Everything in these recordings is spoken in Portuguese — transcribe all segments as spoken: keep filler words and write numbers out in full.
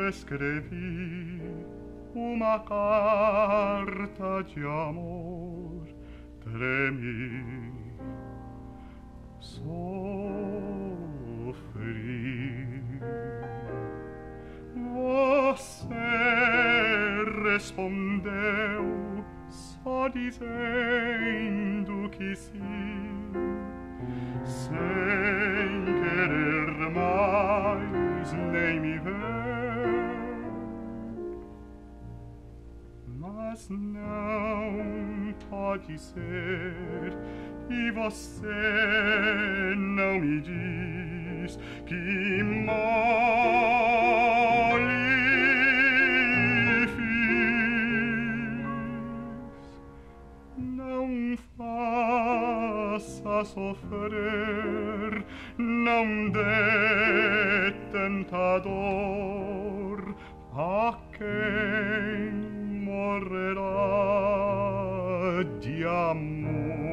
escrevi uma carta de amor, tremi, sofri. Você respondeu só dizendo que sim, sem querer mais nem me ver. Mas não pode ser, e você não me diz que mal lhe fiz. Não faça sofrer, não dê tanta dor a quem morrerá de amor.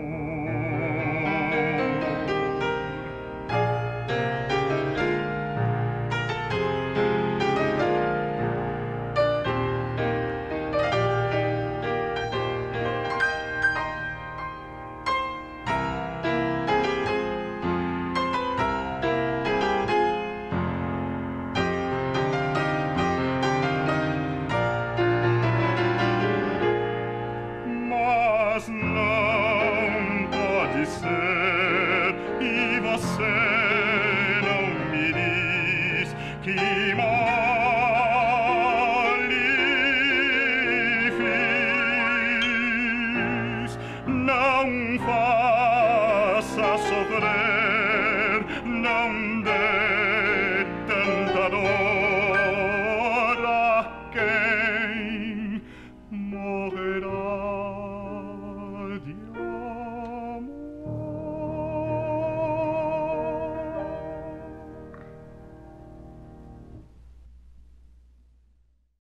Mas não pode ser, e você não me diz que mal lhe fiz. Não faz